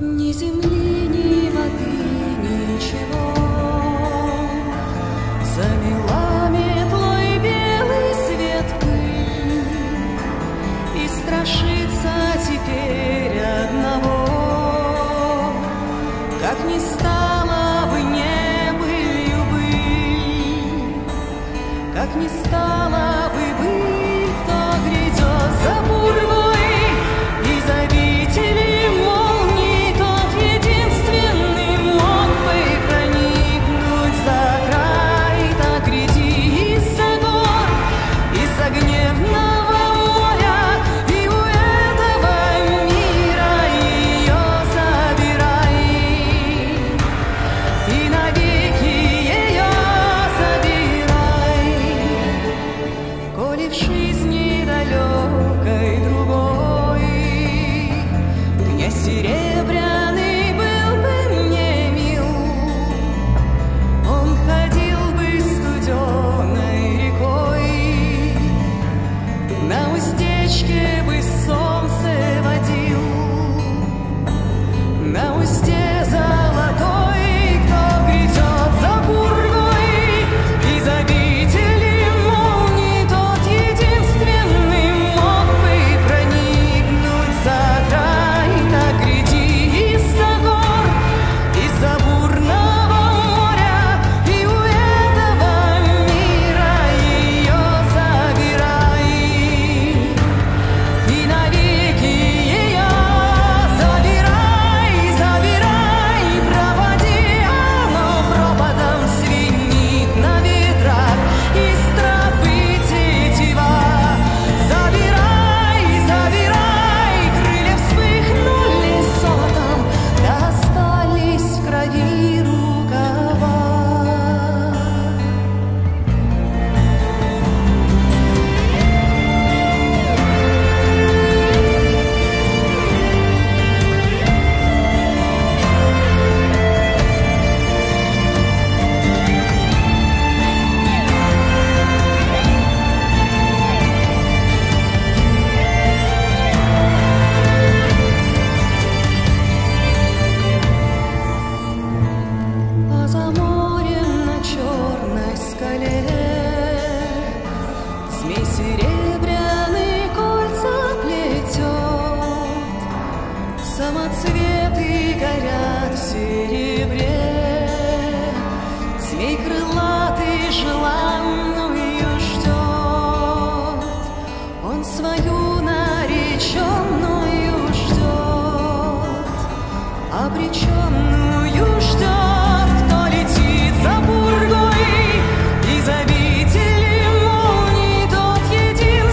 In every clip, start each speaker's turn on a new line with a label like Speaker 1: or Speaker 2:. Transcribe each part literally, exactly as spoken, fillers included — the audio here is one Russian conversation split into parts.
Speaker 1: Ни земли, ни воды, ничего. Замела метлой белый свет пыль, и страшится теперь одного, как не стало бы небылью быль, как не стало бы быль, кто грядет за пургой из обители молний, тот единственный мог бы проникнуть за край. Так гряди из-за гор, из-за гневного моря, и у этого мира ее забирай, и навеки ее забирай. Коли в жизни далекой другой князь Серебряный был бы мне мил, он ходил бы студеной рекой, на уздечке бы солнце водил, на устье золотой. Кто грядет за пургой из обители молний, тот единственный мог бы проникнуть за край. Так гряди из-за гор, из-за бурного моря, и у этого мира ее забирай, и навеки ее забирай, забирай. Проводи, оно пропадом свинит на ветрах, из тропы тетива. Забирай, забирай, крылья вспыхнули золотом, да остались в крови рукава. А за морем на черной скале змей серебряный кольца плетет, самоцветы горят в серебре, змей крылатый желанную ждет, он свою нареченную ждет, обреченную ждет. Кто летит за пургой из обители молний, тот единственный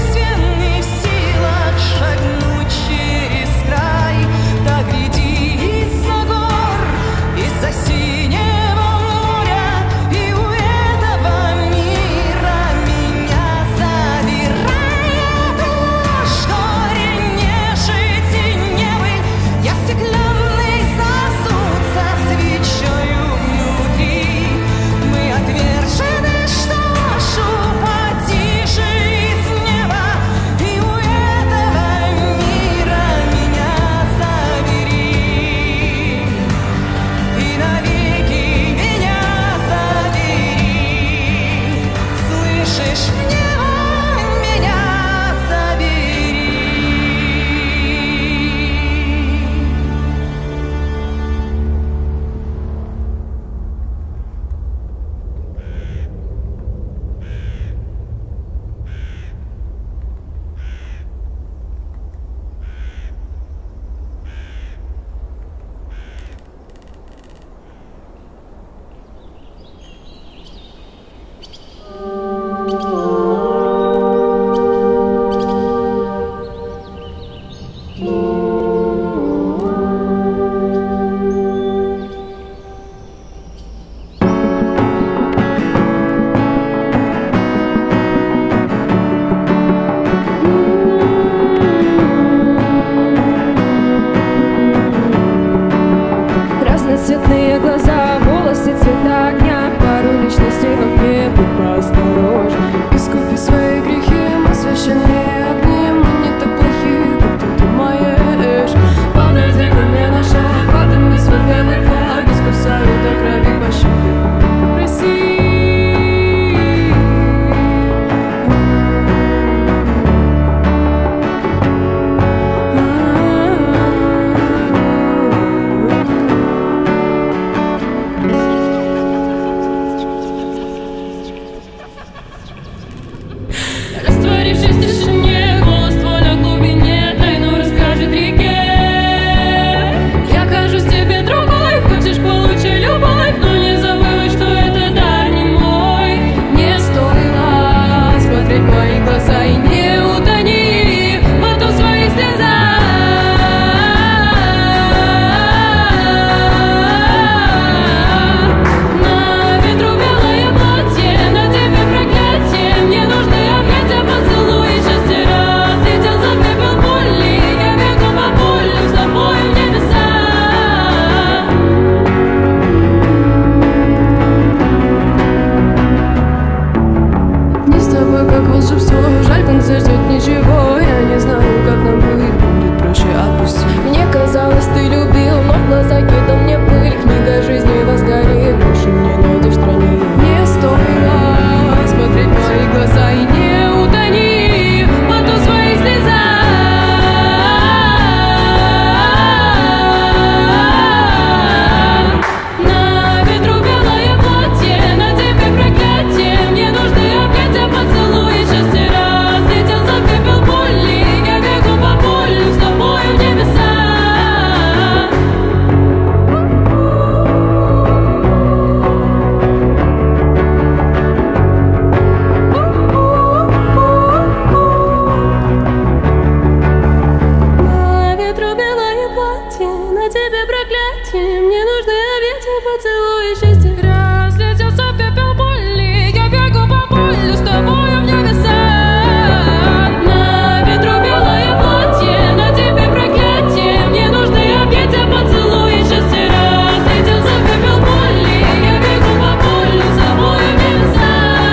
Speaker 1: волшебство. Жаль, в конце ждет ничего. Я не знаю, как нам быть, будет проще отпустить. Мне казалось, ты любил, но в глазах это мне пыль. Книга жизни возгорит, больше мне не этой стране. Не стоило смотреть в мои глаза и не утони потом своих слезах. Мне нужны объятия, поцелуи, счастья. Разлетелся пепел боли, я бегу по полю с тобою в небеса. На ветру белое платье, на тебе проклятие. Мне нужны объятия, поцелуи, счастья. Разлетелся пепел боли, я бегу по полю с тобою в небеса.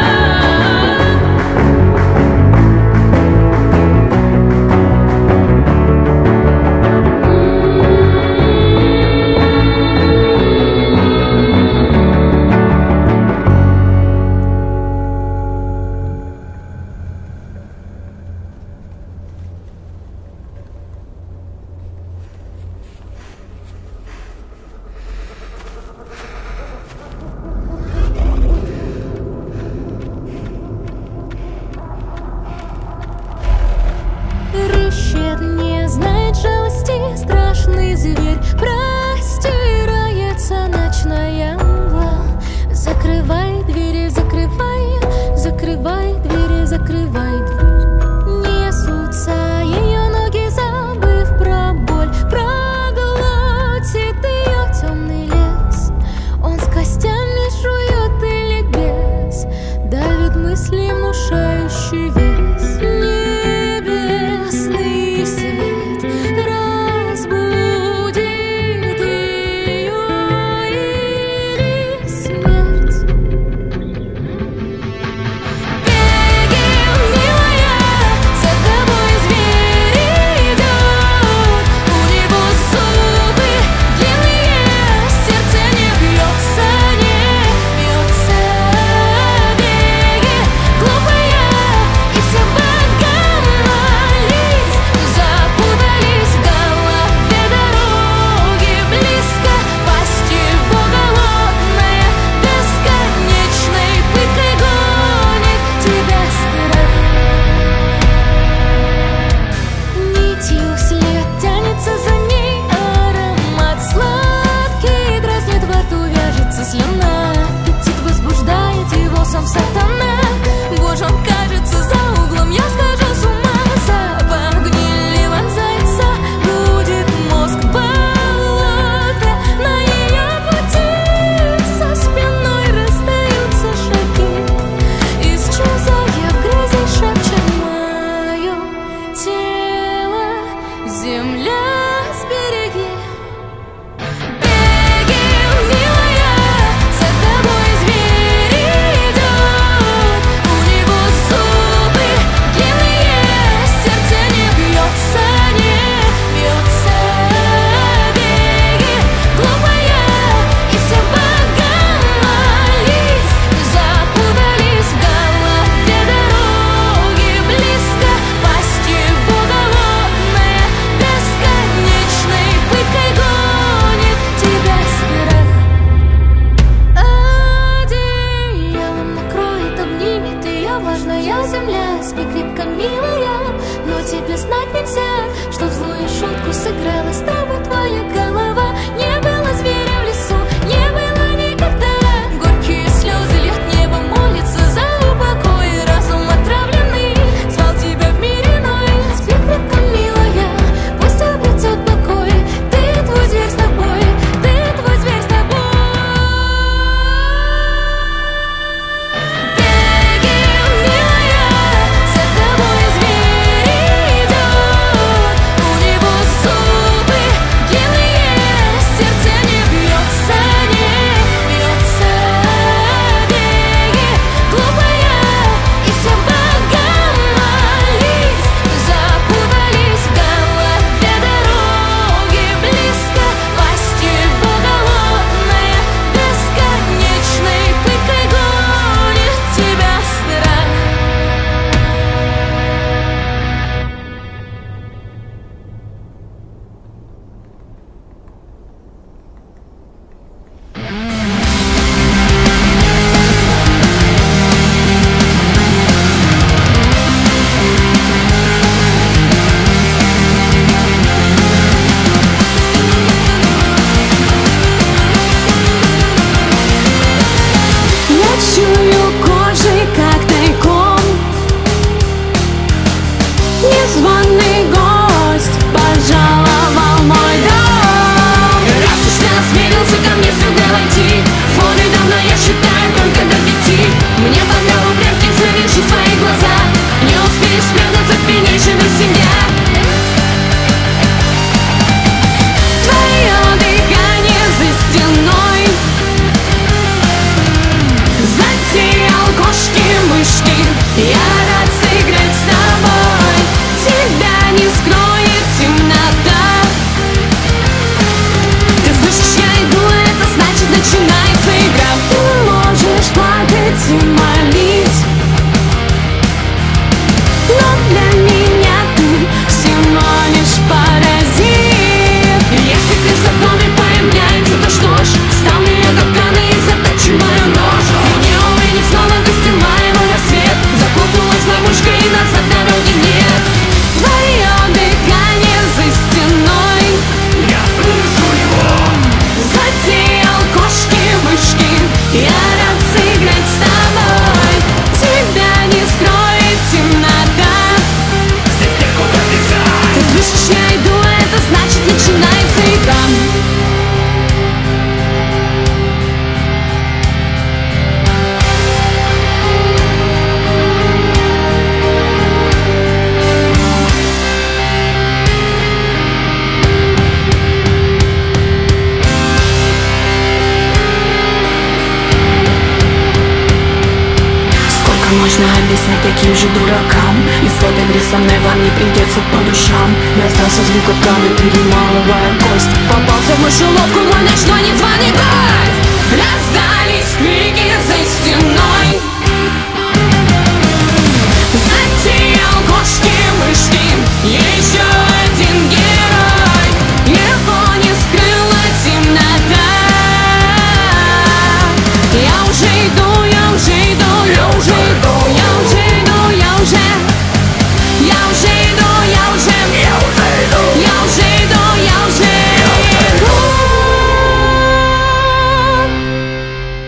Speaker 2: Рыщет, не знает жалости, страшный зверь. Простирается ночная мгла. Закрывай двери, закрывай, закрывай двери, закрывай дверь. Несутся ее ноги, забыв про боль. Проглотит ее темный лес. Он с костями жует или без. Давит мысли, внушающий вес. Смерть. Беги, милый.
Speaker 3: же дуракам. Исход игры со мной вам не придется по душам. Не остался звук от камы, перемалывая кость. Попался в мышеловку мой ночной незваный гость. Раздались крики за стеной. Затеял кошки-мышки, еще один герой. Его не скрыла темнота. Я уже иду, я уже иду, я уже иду, я уже иду, я уже, я уже иду, я уже, я уже иду, я уже иду, я уже иду.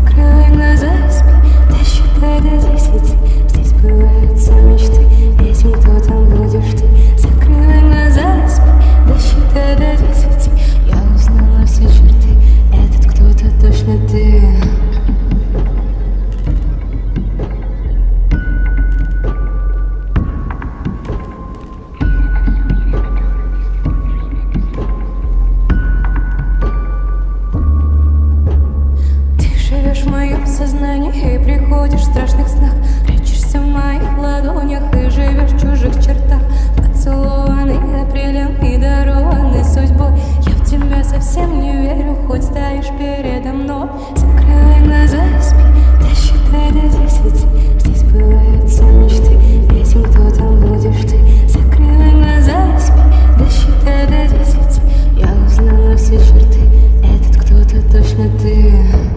Speaker 2: Закрывай глаза и спи, досчитай до десяти. Здесь сбываются мечты, этим кто-то будешь ты. Закрывай глаза и спи, досчитай до десяти. Я узнала все черты, этот кто-то точно ты. В моем сознании и приходишь в страшных снах, прячешься в моих ладонях и живешь в чужих чертах. Поцелованный апрелем и дарованный судьбой, я в тебя совсем не верю, хоть стоишь передо мной. Закрывай глаза и спи, досчитай до десяти. Здесь сбываются мечты, этим кто-то будешь ты. Закрывай глаза и спи, досчитай до десяти. Я узнала все черты, этот кто-то точно ты.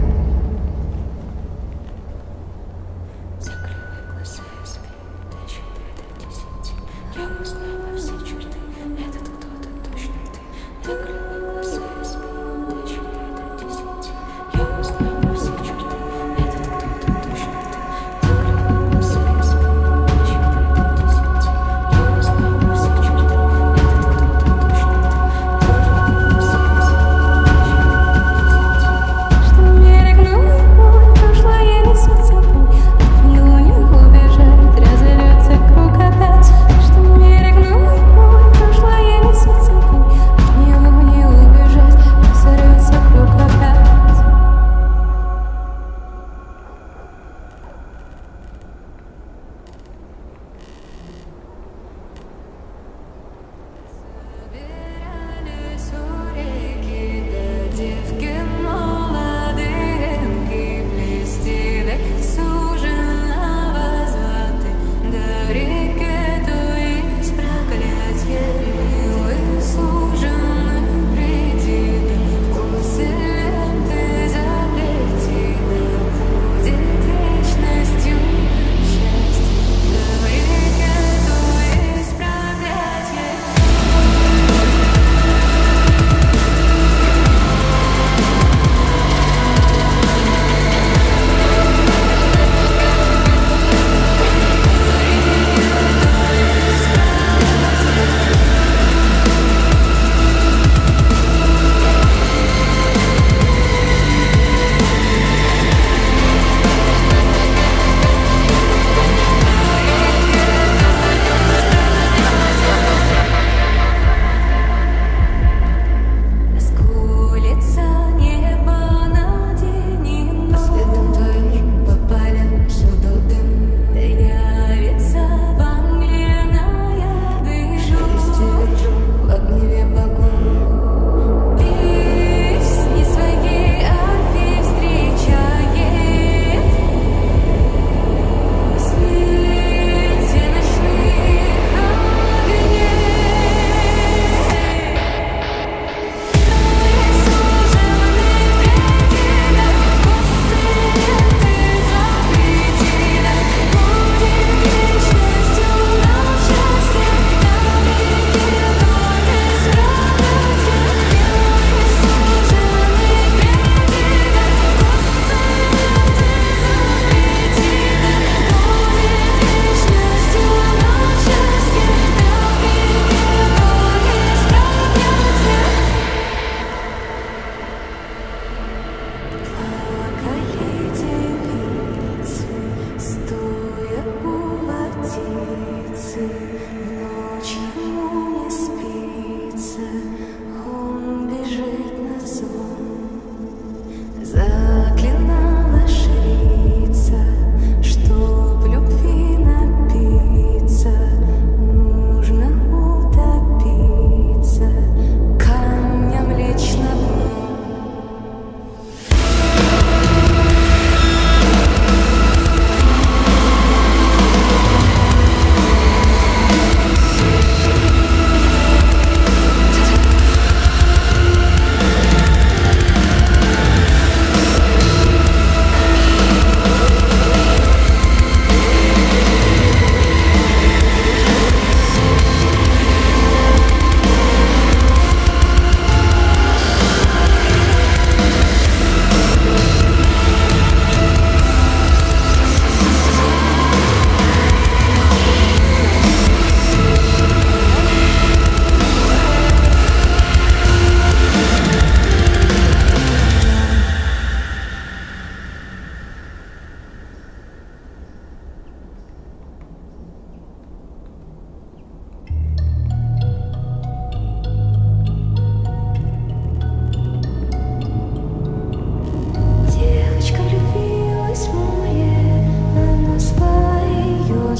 Speaker 2: Я узнала все черты, этот кто-то точно ты. Закрывай глаза и спи, досчитай до десяти. Я узнала все черты,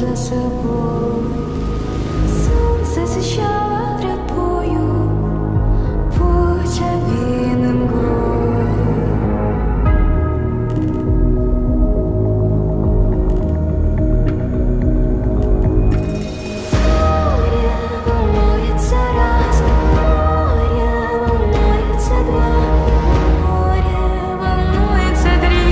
Speaker 2: за собой. Солнце освещало рябою путь овеянным мглой. Море волнуется раз, море волнуется два, море волнуется три.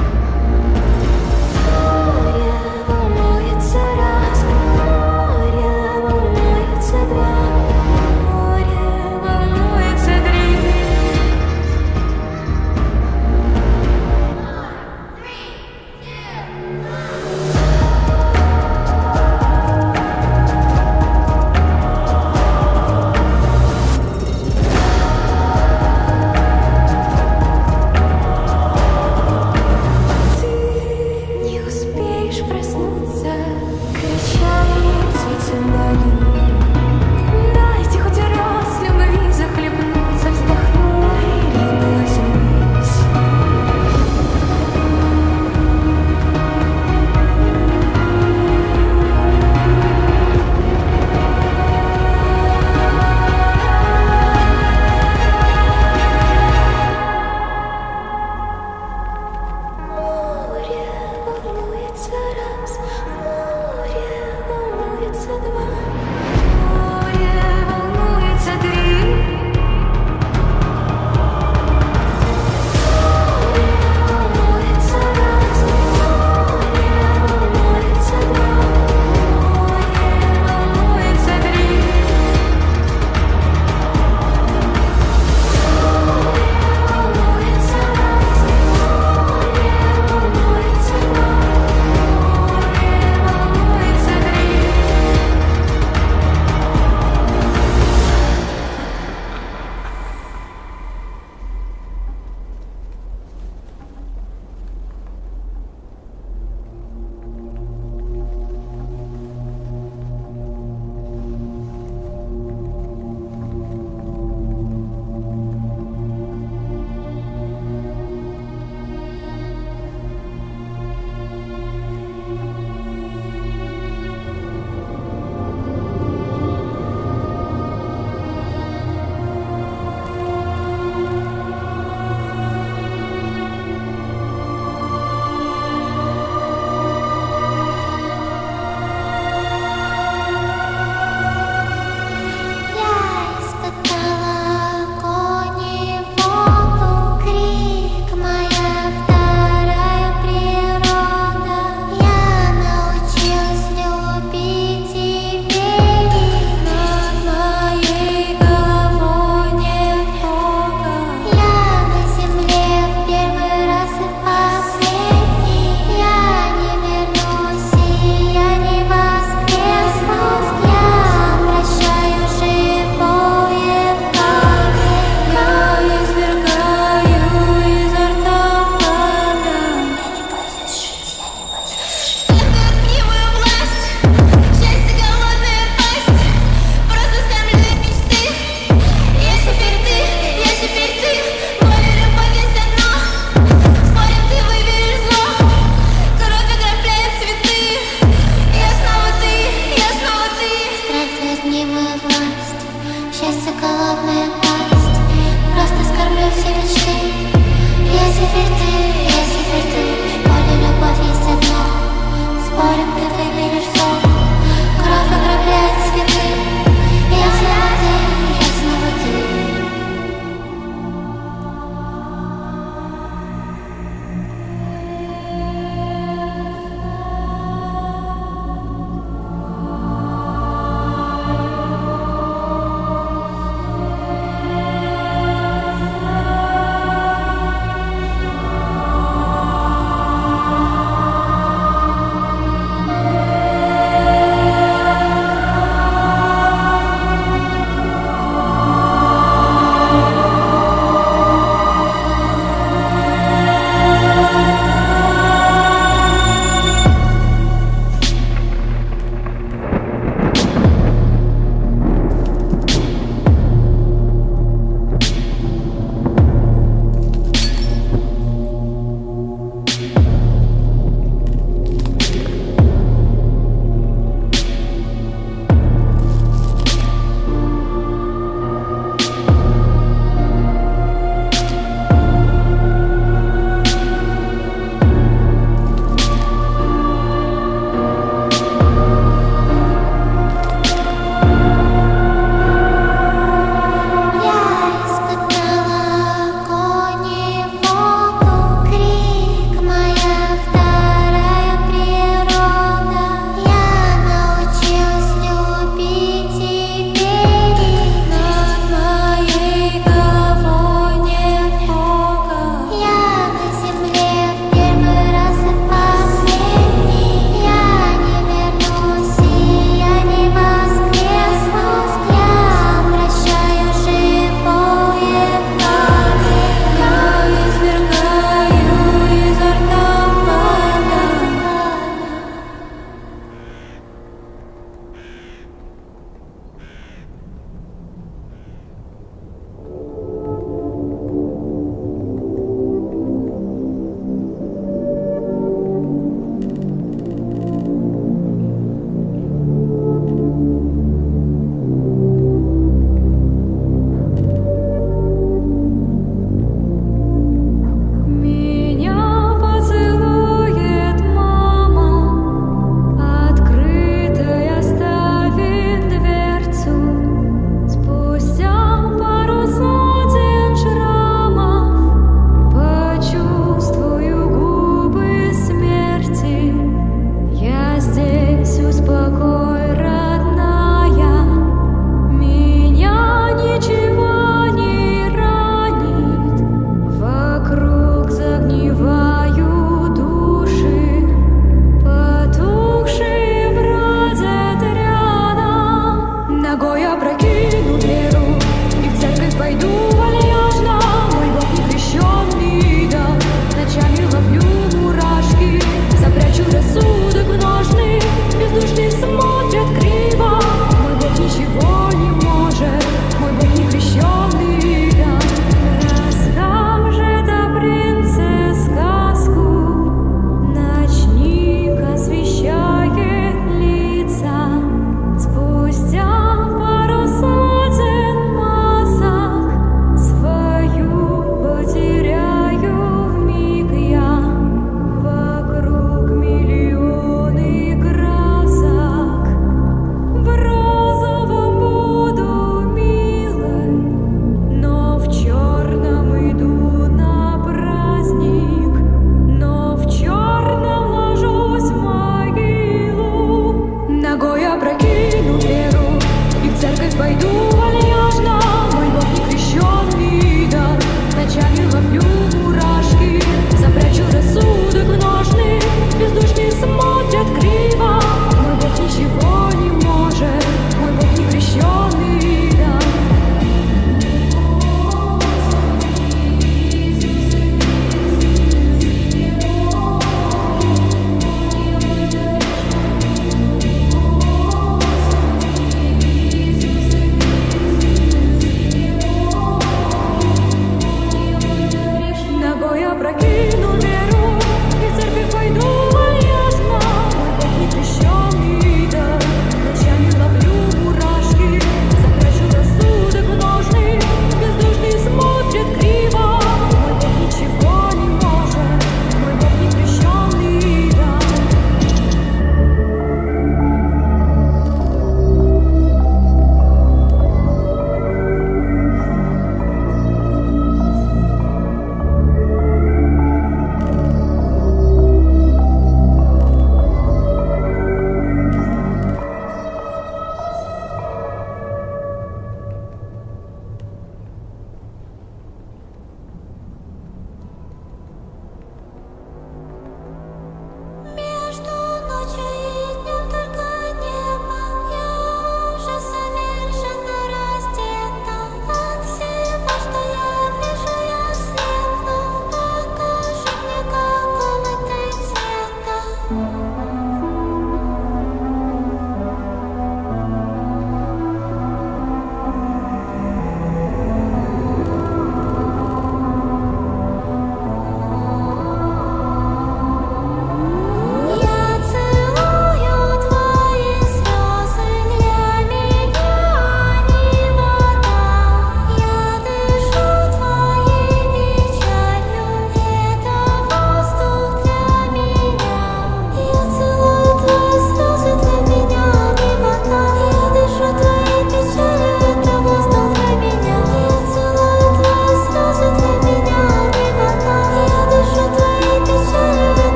Speaker 2: Море волнуется раз, море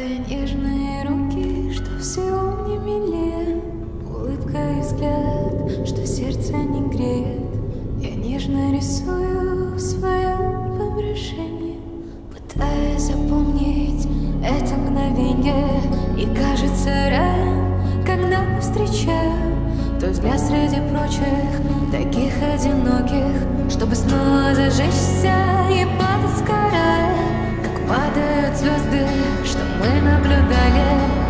Speaker 2: Твои нежные руки, что всего мне милее, улыбка и взгляд, что сердце не греет. Я нежно рисую в своем воображении, пытаясь запомнить это мгновенье. И кажется рядом, когда встречаю твой взгляд среди прочих, таких одиноких, чтобы снова зажечься и падать, сгорая, как падают звезды, что мы наблюдали.